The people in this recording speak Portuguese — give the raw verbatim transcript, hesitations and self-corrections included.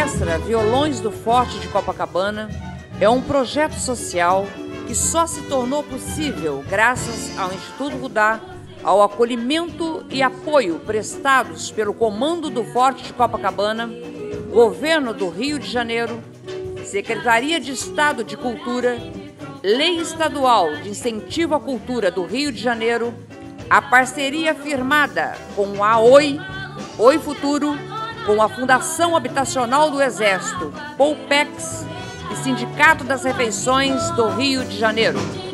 Orquestra Violões do Forte de Copacabana é um projeto social que só se tornou possível graças ao Instituto Rudá, ao acolhimento e apoio prestados pelo Comando do Forte de Copacabana, Governo do Rio de Janeiro, Secretaria de Estado de Cultura, Lei Estadual de Incentivo à Cultura do Rio de Janeiro, a parceria firmada com a Oi, Oi Futuro, com a Fundação Habitacional do Exército, Poupex e Sindicato das Refeições do Rio de Janeiro.